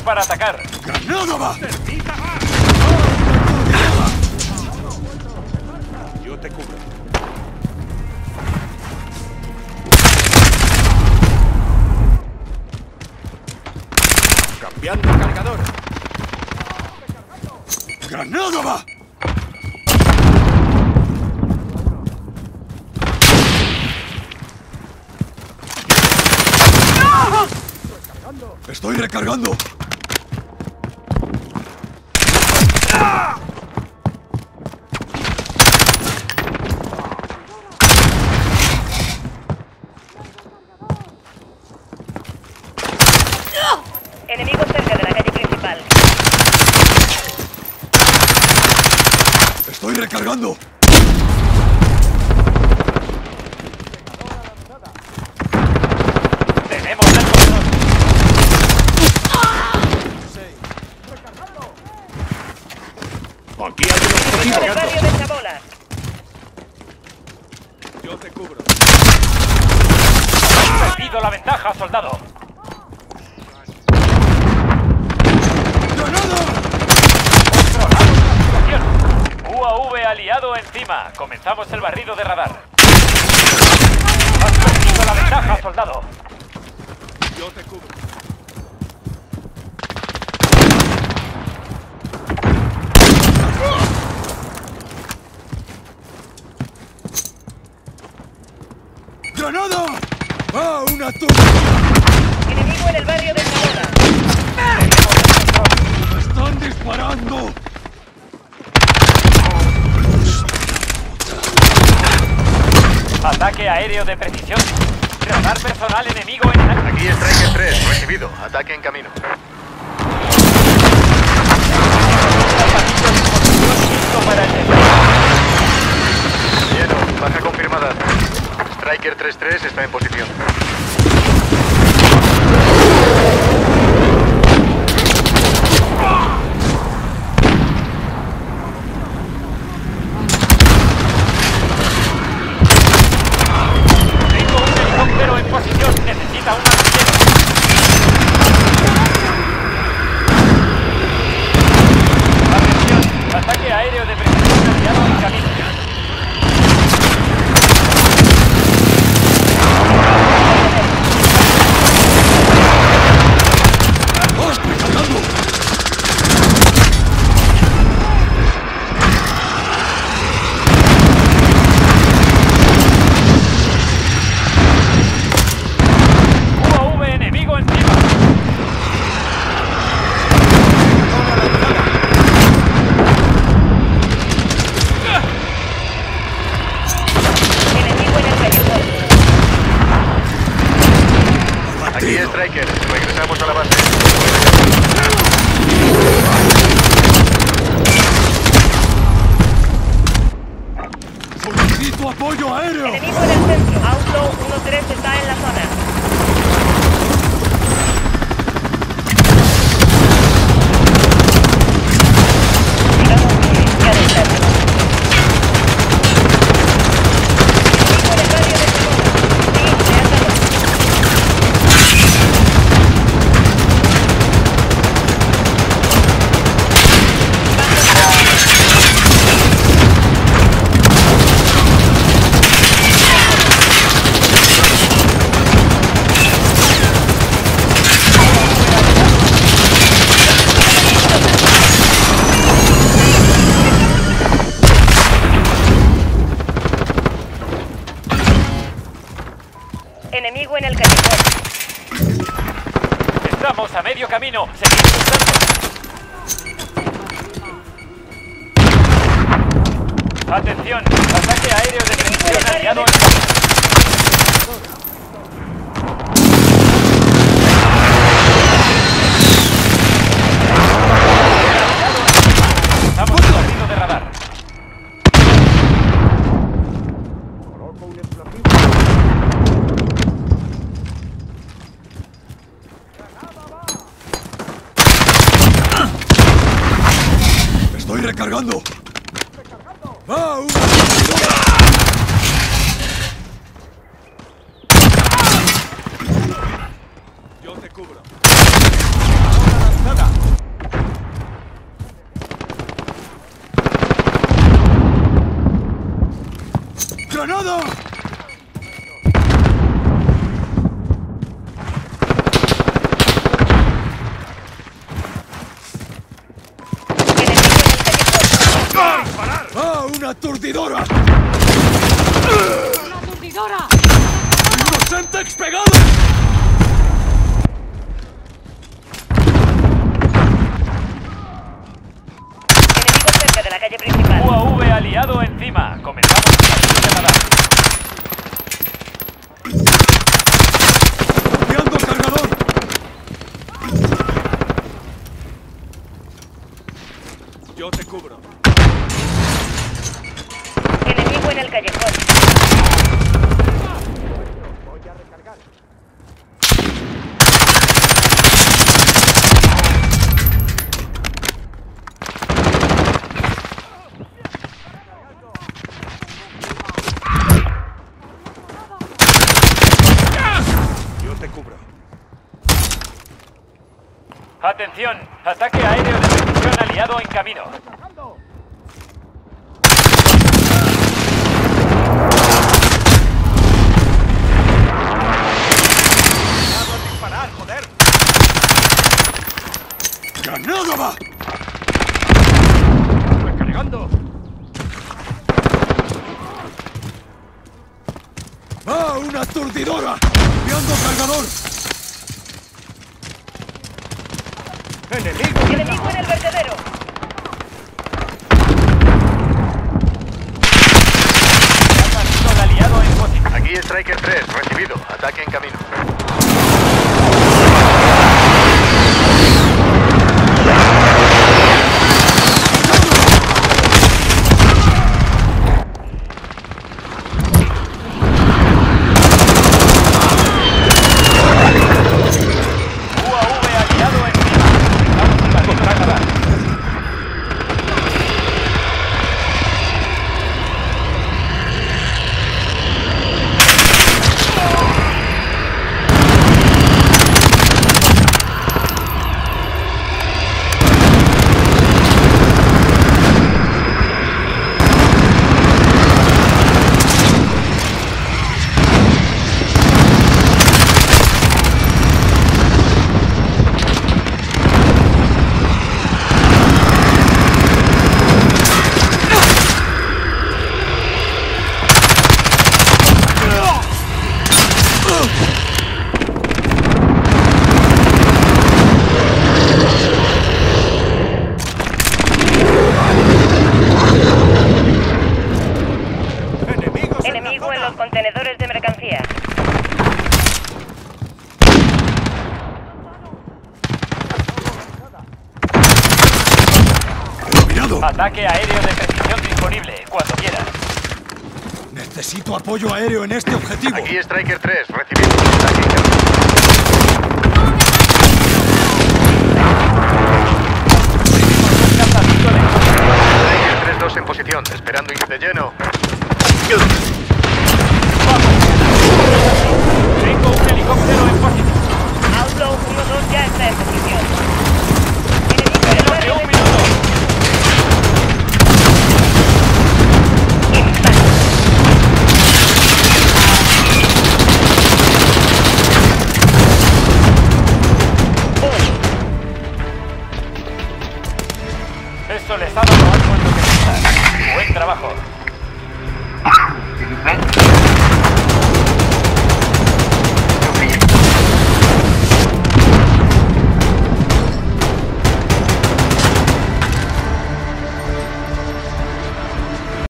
para atacar. ¡Granada va! Yo te cubro. Cambiando cargador. ¡Granada va! ¡Estoy recargando! Enemigo cerca de la calle principal. ¡Estoy recargando! Tenemos el control. Aquí hay un objetivo. En el barrio de Chabola. Yo te cubro. Has perdido la ventaja, soldado. UAV aliado encima. Comenzamos el barrido de radar. Has perdido la ventaja, soldado. Yo te cubro. ¡Granada! ¡Ah, una turba! Enemigo en el barrio de Chabola. ¡Me están disparando! Ataque aéreo de precisión. Radar personal enemigo en el... Aquí Striker 3, recibido. Ataque en camino. Listo para el despegue. Lleno, baja confirmada. Striker 3-3 está en posición. Tengo un helicóptero en posición. Necesita un artillero. Atención. Ataque aéreo de precisión aliado en camino. ¡Estoy cargando! UAV enemigo encima. Enemigo en el callejón. Aquí Striker, regresamos a la base. ¡Solicito apoyo aéreo! Enemigo en el centro. Outlaw 1-3 está en la zona. Digamos que ya descarga. Enemigo en el barrio de Chabola. Sí, se ha dado. Enemigo en el callejón. Estamos a medio camino. Seguimos luchando. Atención. Ataque aéreo de precisión aliado en camino. Estamos en barrido de radar. ¡Estoy recargando! ¡Ah, una Yo te cubro. ¡Granada! ¡Ah, una aturdidora! ¡Una aturdidora! ¡Unos Semtex pegados! Enemigo cerca de la calle principal. UAV aliado encima. Comenzamos el barrido de radar. ¡Cambiando cargador! Yo te cubro. Enemigo en el callejón. Yo te cubro. Atención, ataque aéreo de precisión aliado en camino. ¡Cuidado al disparar, joder! ¡Granada va! ¡Recargando! ¡Ah, una aturdidora! ¡Cambiando cargador! ¡Enemigo! Enemigo en el vertedero. Barrido aliado en posición. Aquí Striker 3, recibido. Ataque en camino. UAV aliado encima. Comenzamos el barrido de radar. ¡Enemigos en la Enemigo en zona! los contenedores de mercancía. ¡Eliminado! Ataque aéreo de precisión disponible, cuando quieras. Necesito apoyo aéreo en este objetivo. Aquí Striker 3, recibido. Ataque en camino. Striker 3-2 en posición, esperando ir de lleno. Tengo un helicóptero en posición. Outlaw 1-2 ya está en posición. Enemigo en el Menos de barrio un de... minuto. Impacto. Eso les ha dado algo en lo que pensar. Buen trabajo.